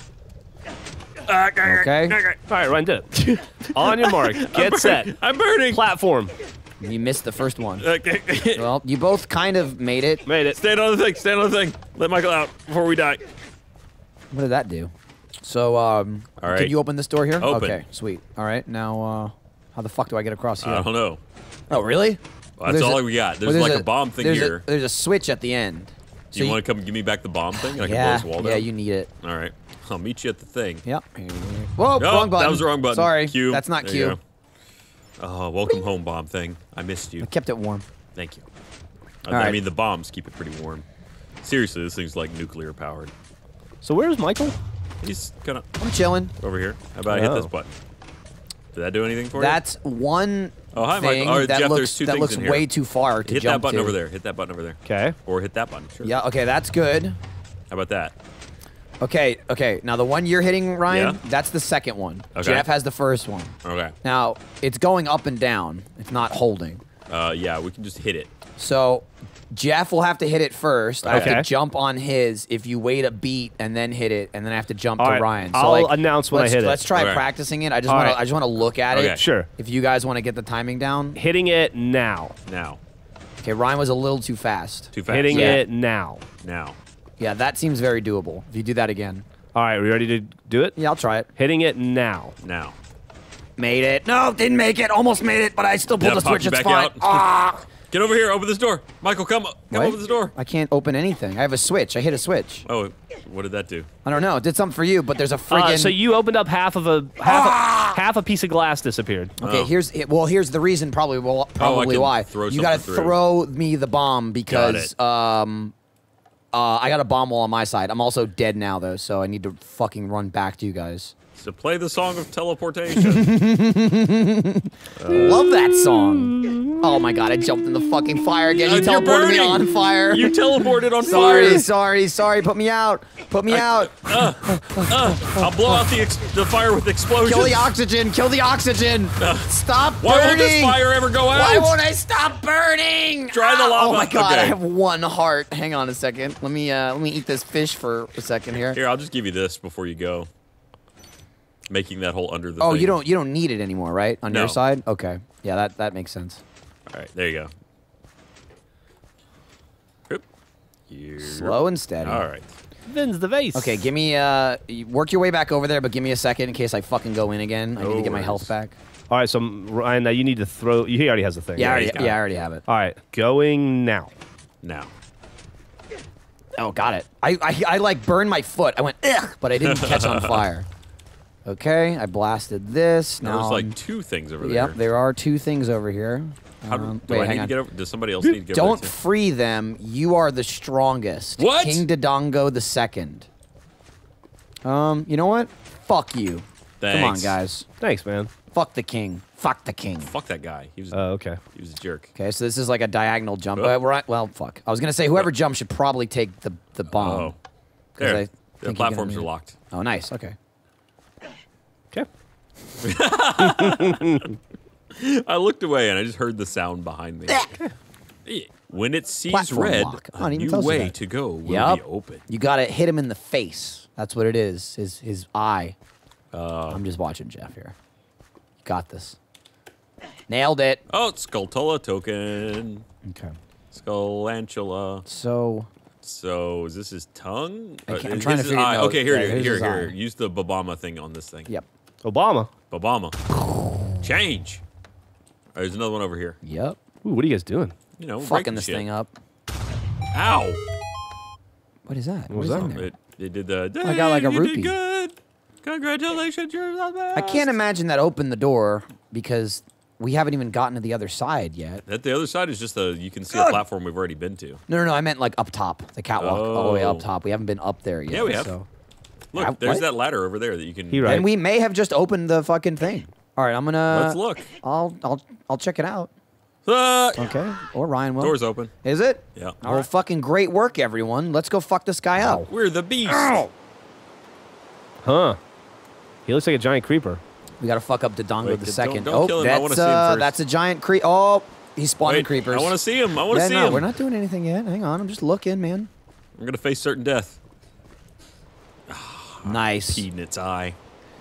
Okay?
All right, Ryan did it. On your mark. Get set.
I'm burning.
Platform.
You missed the first one.
Okay.
Well, you both kind of made it.
Made it.
Stand on the thing. Stand on the thing. Let Michael out before we die.
What did that do? So, um,
All right.
can you open this door here?
Open.
Okay, sweet. All right, now, uh, how the fuck do I get across here?
I don't know.
Oh, really?
Well, that's
There's
all
a-
we got.
well,
There's, like a, bomb thing
there's
here.
A, there's a switch at the end.
Do you, want to come give me back the bomb thing? I can
yeah,
blow this wall
yeah,
down.
you need it.
All right. I'll meet you at the thing.
Yep. Whoa,
No,
wrong button.
that was the wrong button.
Sorry,
Q.
that's not
There you
Q.
go. Oh, welcome home bomb thing. I missed you.
I kept it warm.
Thank you. I,
All
I
right.
mean, the bombs keep it pretty warm. Seriously, this thing's like nuclear powered.
So where's Michael?
He's kind of
I'm chilling.
over here. How about I hit
Oh.
this button? Did that do anything for
That's one
Oh, hi,
thing
Michael. Oh,
that
Jeff, there's
looks
two
that
things
looks
in here.
way too far
you?
to
Hit
jump
that button
to.
over there. Hit that button over there.
Okay.
Or hit that button. Sure.
Yeah. Okay, that's good.
How about that?
Okay. Okay. Now the one you're hitting, Ryan,
Yeah.
that's the second one.
Okay.
Jeff has the first one.
Okay.
Now it's going up and down. It's not holding.
Uh, yeah, we can just hit it.
So Jeff will have to hit it first. I have
Okay.
to jump on his if you wait a beat and then hit it, and then I have to jump
All
to
right,
Ryan. So
I'll
like,
announce when I
let's,
hit it.
Let's try
Okay.
practicing it. I just
All
want
right.
to. I just want to look at
Okay.
it.
Sure.
If you guys want to get the timing down.
Hitting it now.
Now.
Okay, Ryan was a little too fast.
Too fast.
Hitting
Yeah.
it now.
Now.
Yeah, that seems very doable. If you do that again.
All right, we ready to do it?
Yeah, I'll try it.
Hitting it now.
Now.
Made it. No, didn't make it. Almost made it, but I still pulled
Yeah,
the
pop
switch.
you
It's
back
fine.
out.
Ah!
Get over here. Open this door. Michael, come. Come
What?
open this door.
I can't open anything. I have a switch. I hit a switch.
Oh, what did that do?
I don't know. It did something for you, but there's a friggin'.
Uh, so you opened up half of a half, a half a piece of glass disappeared.
Okay,
Oh.
here's well. Here's the reason. Probably well, probably
can
why
throw
you gotta
something through.
throw me the bomb because
it.
um, uh, I got a bomb wall on my side. I'm also dead now though, so I need to fucking run back to you guys.
So play the song of teleportation.
Love that song. Oh my god, I jumped in the fucking fire again. You
Uh, you're
teleported me
burning.
on fire.
You teleported on
sorry,
fire.
sorry, sorry. Put me out. Put me out.
I'll blow out the ex the fire with explosions.
Kill the oxygen. Kill the oxygen. Stop
Why
burning.
won't this fire ever go out?
Why won't I stop burning?
Try the
Ah!
lava.
Oh my god,
Okay.
I have one heart. Hang on a second. Let me uh let me eat this fish for a second here.
Here, I'll just give you this before you go. Making that hole under the
Oh,
thing.
you don't you don't need it anymore, right? On
No.
your side? Okay. Yeah, that that makes sense.
All right, there you go. Oop. You-
Slow and steady.
All right.
Vin's the vase.
Okay, give me uh you work your way back over there, but give me a second in case I fucking go in again. I need
No
to get my
worries.
health back.
All right, so Ryan, now you need to throw. He already has the thing.
Yeah, I
Yeah,
already,
he's got
yeah,
it.
I already have it.
All right, going now.
Now.
Oh, got it. I, I I like burned my foot. I went ugh, but I didn't catch on fire. Okay, I blasted this.
Now
Now
there's
I'm-
like two things over there.
Yep, there are two things over here.
How do,
Um,
do
wait,
I
hang
need
on.
to get over? Does somebody else need to get
Don't
over there?
free them. You are the strongest.
What?
King Dodongo the second. Um, you know what? Fuck you. Come on,
Thanks.
guys.
Thanks, man.
Fuck the king. Fuck the king.
Fuck that guy. He was
Oh, okay.
he was a jerk.
Okay, so this is like a diagonal jump.
Oh.
Uh, we're at- well, fuck. I was gonna say whoever jumps should probably take the the bomb.
Oh.
'Cause
There.
I
The
think you're
platforms
gonna
are
need it.
locked.
Oh, nice. Okay.
Okay.
I looked away and I just heard the sound behind me. Yeah. When it sees
Platform
red,
lock. Oh, I
a
didn't even
new
tell us
way
that.
to go will
Yep.
be open.
You gotta hit him in the face. That's what it is. His his eye.
Uh,
I'm just watching Jeff here. You got this. Nailed it.
oh, Skulltula token.
Okay.
Skullantula.
So
So is this his tongue?
I
Uh,
can't- I'm
is
trying to
his
figure-
eye?
no,
Okay, here,
yeah,
here,
here's
here,
his
here.
eye.
Use the Babama thing on this thing.
yep.
Obama.
Babama. Change. Oh, there's another one over here.
Yep.
Ooh, what are you guys doing?
You know,
Fucking
breaking
this
shit.
thing up.
Ow!
What is that?
What was
is
that?
in there?
It, it did the.
I got like a
"Dave, you
rupee."
did good. Congratulations, you're the best.
I can't imagine that opened the door because we haven't even gotten to the other side yet.
That the other side is just a. You can see a platform we've already been to.
No, no, no. I meant like up top, the catwalk, all the way up
Oh.
top. We haven't been up there yet.
Yeah, we have.
So.
Look,
Uh,
there's
what?
that ladder over there that you can.
He right.
And we may have just opened the fucking thing. All right, I'm gonna.
Let's look.
I'll I'll I'll check it out.
Ah!
Okay. Or Ryan will.
Door's open.
Is it?
Yeah.
Well, fucking great work, everyone. Let's go fuck this guy up.
We're the beast.
Huh. He looks like a giant creeper.
We gotta fuck up Dodongo
Wait,
the
don't-
second.
don't
oh,
kill him. I
that's
wanna see him
uh,
first.
that's a giant creep. Oh, he's spawning
Wait,
creepers.
I want to see him. I want to
yeah,
see
no,
him.
we're not doing anything yet. Hang on, I'm just looking, man.
I'm gonna face certain death.
Nice.
Peed in its eye.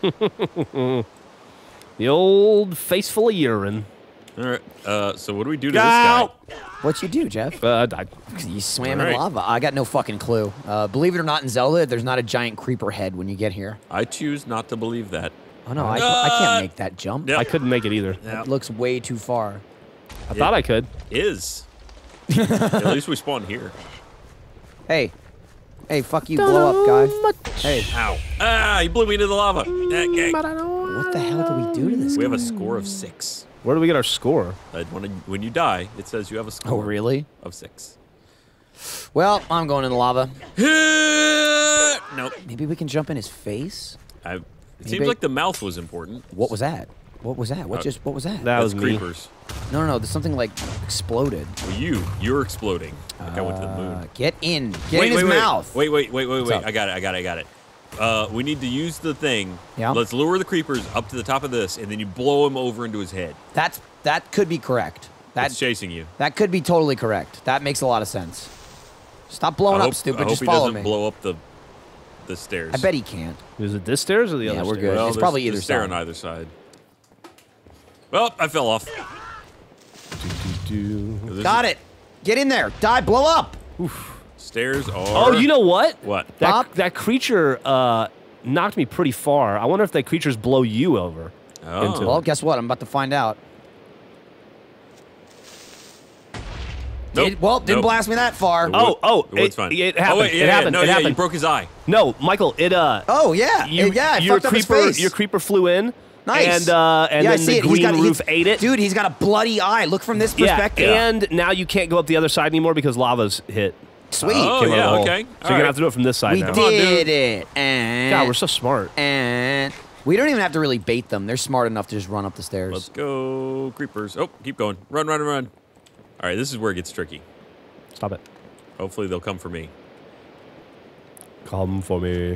The old face full of urine.
All right. Uh, so what do we do to
Go!
this guy?
What'd you do, Jeff?
Uh, I,
You swam
All
in
right.
lava. I got no fucking clue. Uh, believe it or not, in Zelda, there's not a giant creeper head when you get here.
I choose not to believe that.
Oh no, I, I
Uh,
can't make that jump.
Yep.
I couldn't make it either.
Yeah.
It looks way too far.
I thought I could.
Is. At least we spawn here.
Hey, hey, fuck you, blow up guy. Hey,
Ow. Ah, he blew me into the lava. Okay.
what the hell do we do to this
We
guy?
have a score of six.
Where do we get our score?
Uh, when, when you die, it says you have a score
Oh really?
of six.
Well, I'm going in the lava.
Nope.
Maybe we can jump in his face.
I, it
Maybe-
seems like the mouth was important.
What was that? What was that? What
Uh,
just? What was that?
That
That's
was me.
creepers.
No, no, no. There's something like exploded.
Well, you, you're exploding. Like I went to the
Uh,
moon.
get in. Get
wait,
in his
wait, wait.
mouth.
Wait, wait, wait, wait,
What's
wait.
up?
I got it. I got it. I got it. Uh, we need to use the thing.
Yeah.
Let's lure the creepers up to the top of this, and then you blow him over into his head.
That's that could be correct. That
It's chasing you.
that could be totally correct. That makes a lot of sense. Stop blowing
I
up,
hope,
stupid.
I hope
Just
he
follow
doesn't
me.
blow up the the stairs.
I bet he can't.
Is it this stairs or the
Yeah,
other
we're
stairs?
good.
Well,
It's
there's-
probably
there's
either
a stair
side.
on either side. Well, I fell off.
Do-
This
Got
is-
it. Get in there. Die. Blow up.
Stairs are.
Oh, you know what?
What?
That,
Pop.
that creature uh, knocked me pretty far. I wonder if that creatures blow you over.
Oh.
into
Well, guess what? I'm about to find out.
Nope.
Did, well, didn't
Nope.
blast me that far.
The
Oh,
wood-
oh,
the wood's
it-
fine.
it
Oh,
happened,
wait,
it
yeah, yeah,
happened,
No,
it
yeah, you
happened.
broke his eye.
No, Michael, it uh.
Oh, yeah.
You,
yeah, I
your
fucked up his
creeper,
face.
your creeper flew in.
Nice.
And uh, and
yeah, I
then
see
the
it. He's
green
got,
roof
he's-
ate it.
Dude, he's got a bloody eye. Look from this
yeah,
perspective.
and now you can't go up the other side anymore because lava's hit.
Sweet.
Oh,
Came out of
yeah,
the hole.
okay.
So
All
you're gonna
right.
have to do it from this side
we
now.
Come on,
did
dude.
it. And,
God, we're so smart.
and we don't even have to really bait them. They're smart enough to just run up the stairs.
Let's go, creepers. Oh, keep going. Run, run, run. All right, this is where it gets tricky.
Stop it.
Hopefully they'll come for me.
Come for me.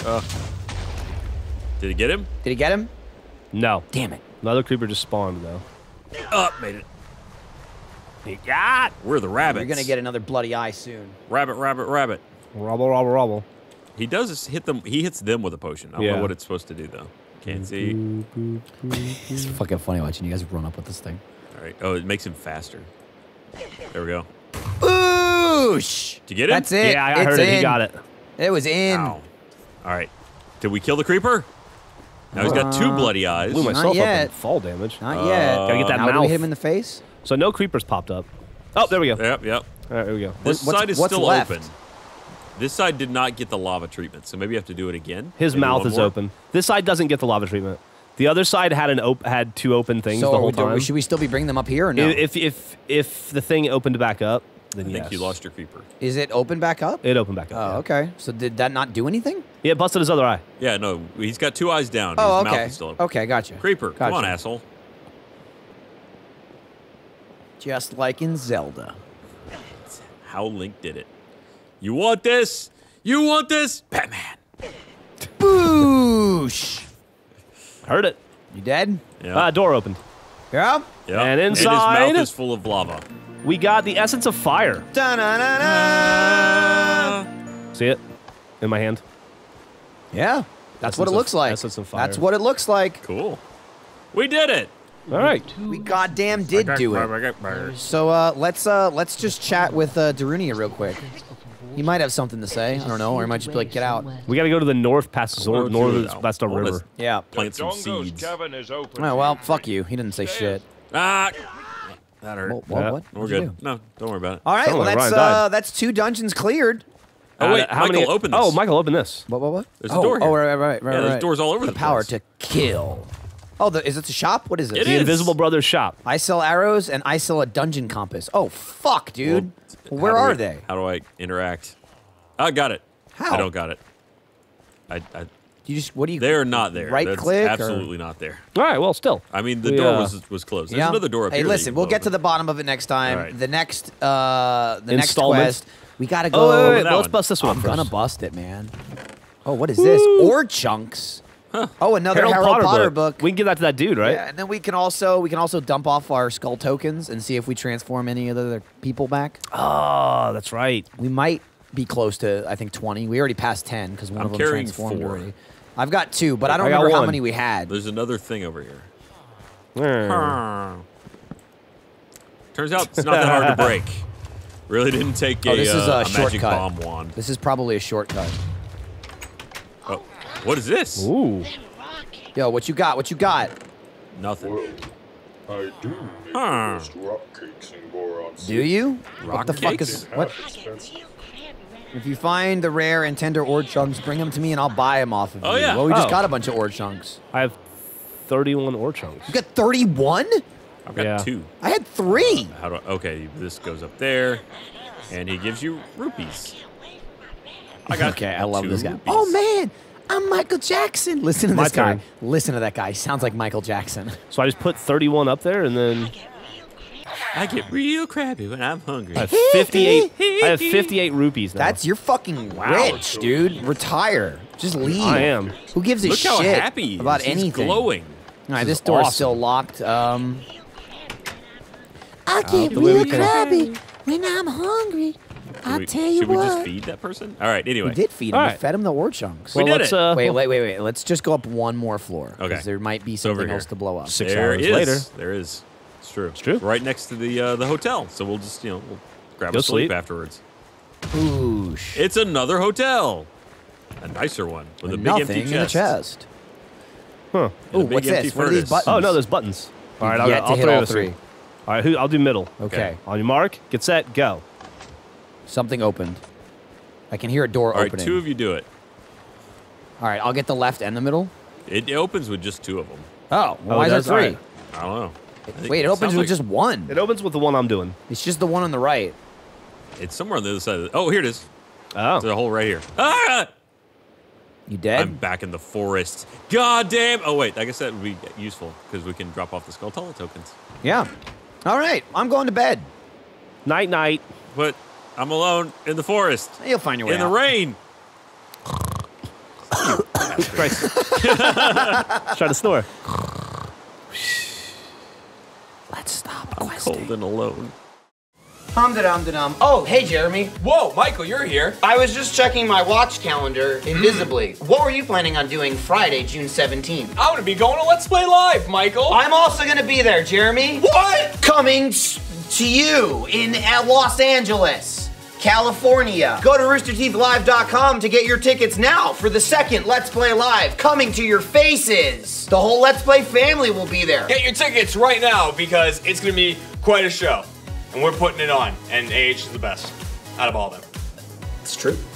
Did he get him?
Did he get him?
No.
Damn it.
Another creeper just spawned though.
Oh, made it.
He got.
We're the rabbits.
You're going to get another bloody eye soon.
Rabbit, rabbit, rabbit.
Rubble, rubble, rubble.
He does hit them. He hits them with a potion. I don't
Yeah.
know what it's supposed to do though. Can't see.
It's fucking funny watching you guys run up with this thing.
All right. Oh, it makes him faster. There we go.
Boosh!
Did you get him?
That's it.
Yeah, I
It's
heard it. He
in.
got it.
It was in.
Ow. All right. Did we kill the creeper? Now he's got two
Uh,
bloody eyes.
Blew
Not
myself up
yet.
in fall damage.
Not yet.
Gotta
get that
now do we
mouth.
hit him in the face?
So no creepers popped up. Oh, there we go.
Yep, yep.
All right, here we go.
This
What's-
side is
what's
still
left?
open. This side did not get the lava treatment, so maybe you have to do it again.
His
Maybe
mouth
one
is
more.
open. This side doesn't get the lava treatment. The other side had an op- had two open things
So
the
are
whole
we do-
time.
should we still be bringing them up here or no?
If if if the thing opened back up, then
I think
yes.
you lost your creeper.
Is it open back up?
It opened back up.
Oh,
yeah.
okay. So did that not do anything?
Yeah, it busted his other eye.
Yeah, no, he's got two eyes down.
Oh,
His
okay.
mouth is still open.
Okay, gotcha.
Creeper, come on,
Gotcha.
asshole.
Just like in Zelda.
How Link did it. You want this? You want this? Batman.
Boosh!
Heard it.
You dead?
Yeah.
Ah, door opened.
Yeah.
Yep.
and
his
inside-
mouth is full of lava.
We got the essence of fire.
Da-na-na-na.
See it in my hand?
Yeah. That's what it
Essence of-
looks like.
essence of fire.
That's what it looks like.
Cool. We did it.
All right.
We goddamn did do it. So uh, let's uh, let's just chat with uh, Darunia real quick. He might have something to say. I don't know, or he might just be like, "Get out."
We got to go to the north past Zor-
Well,
north
dude,
of past the
well, let's-
river.
Yeah.
Plant some
Dodongo's
seeds.
cavern is open.
Oh well, fuck you. He didn't say shit.
Ah, that hurt.
What? What?
Yeah.
what?
We're
What'd you
good.
do?
No, don't worry about it.
All right.
Sounded
Well,
like
that's
Ryan died.
uh, that's two dungeons cleared.
Oh, wait,
Uh, how
Michael,
many?
open this.
Oh, Michael, open this.
What? What? What?
There's a
oh,
door
Oh,
here.
right, right, right,
Yeah, there's
right.
doors all over the
power
place.
to kill. Oh, the, is it the shop? What is it?
It
The
is.
Invisible Brothers shop.
I sell arrows and I sell a dungeon compass. Oh fuck, dude.
Well,
Where
how do
are
we-
they?
How do I interact? I got it.
How?
I don't got it. I, I
You just what do you?
they're not there.
Right
That's
click or-
absolutely not there.
All right. Well, still.
I mean, the
We,
door
uh,
was was closed. There's
Yeah.
another door up
hey,
here. that
listen,
you
we'll
can
get to
open.
the bottom of it next time.
All right.
The next, uh, the next
Installment.
quest, we gotta go.
Oh, wait, wait, wait.
that
Let's
one.
bust this one
I'm
first.
gonna bust it, man. Oh, what is this? Ore chunks. Oh, another
Harold,
Harold,
Potter,
Potter,
book.
book.
We can give that to that dude, right?
Yeah, and then we can also we can also dump off our skull tokens and see if we transform any of the other people back.
Oh, that's right.
We might be close to I think twenty. We already passed ten because one
I'm
of them
carrying
transformed
four.
already. I've got two, but I don't
I got
remember how
one.
many we had.
There's another thing over here.
Hmm.
Turns out it's not that hard to break. Really didn't take
Oh,
a,
this is
uh,
a
a magic
shortcut.
bomb wand.
This is probably a shortcut.
Oh, what is this?
Ooh.
Yo, what you got? What you got?
Nothing.
I do make
Huh.
the best rock cakes in Boron.
Do you?
Rock
what the fuck
cakes?
is what? If you find the rare and tender ore chunks, bring them to me and I'll buy them off of
Oh,
you.
yeah.
Well, we just
Oh.
got a bunch of ore chunks.
I have thirty-one ore chunks.
You got thirty-one?
I've got
Yeah.
two.
I had three.
How do I, okay, this goes up there, and he gives you rupees. I got
Okay, I love
two
this guy.
rupees.
Oh man, I'm Michael Jackson. Listen to
My
this guy.
turn.
Listen to that guy. He sounds like Michael Jackson.
So I just put thirty-one up there, and then
I get real crabby when I'm hungry.
I have fifty-eight. I have fifty-eight rupees now.
That's you're fucking rich, dude. Retire. Just leave.
I am.
Who gives a
Look how
shit
happy he is.
about
He's
anything?
glowing.
All right,
This
this
is
door is
awesome.
still locked. Um, I
get really
crabby when I'm hungry.
Should we, should we just feed that person? All right, anyway.
We did feed him.
All
We
right.
fed him the ore chunks.
We
Well,
did
let's,
it.
Uh,
Wait, wait, wait, wait. Let's just go up one more floor. 'cause
Okay.
there might be
It's over
something
here.
else to blow up.
Six
There
hours
is.
later.
There is. It's true. It's
true.
Right next to the uh, the hotel. So we'll just, you know, we'll grab
Go
a sleep
sleep.
afterwards.
Oosh.
It's another hotel. A nicer one with a big
Nothing
empty
in the
chest.
chest.
Huh.
And a
Ooh,
big
what's
empty
this? What are these
furnace.
buttons?
Oh no, there's buttons. All right, I'll,
Yet to
I'll
hit
throw
all
this
three.
one. All right, who? I'll do middle.
Okay.
On your mark, get set, go.
Something opened. I can hear a door
All right,
opening.
two of you do it.
All right, I'll get the left and the middle.
It, it opens with just two of them.
Oh, well,
Oh,
why
it
is there
does?
three?
All right.
I don't know. I think
Wait, it opens
sounds
with
like
just one.
It opens with the one I'm doing.
It's just the one on the right.
It's somewhere on the other side. Of the, oh, here it is.
Oh.
There's a hole right here. Ah!
You dead?
I'm back in the forest. God damn. Oh, wait. I guess that would be useful because we can drop off the Skulltula tokens.
Yeah. All right, I'm going to bed.
Night, night.
But I'm alone in the forest.
You'll find your way
In the
out.
rain.
Christ. Try to snore.
Let's stop
I'm cold and alone.
Hum da dum da dum. Oh, hey Jeremy.
Whoa, Michael, you're here.
I was just checking my watch calendar invisibly. What were you planning on doing Friday, June seventeenth?
I'm gonna be going to Let's Play Live, Michael.
I'm also gonna be there, Jeremy.
What?
Coming s- to you in uh, Los Angeles, California. Go to rooster teeth live dot com to get your tickets now for the second Let's Play Live, coming to your faces. The whole Let's Play family will be there.
Get your tickets right now because it's gonna be quite a show. And we're putting it on, and A H is the best out of all of them.
It's true.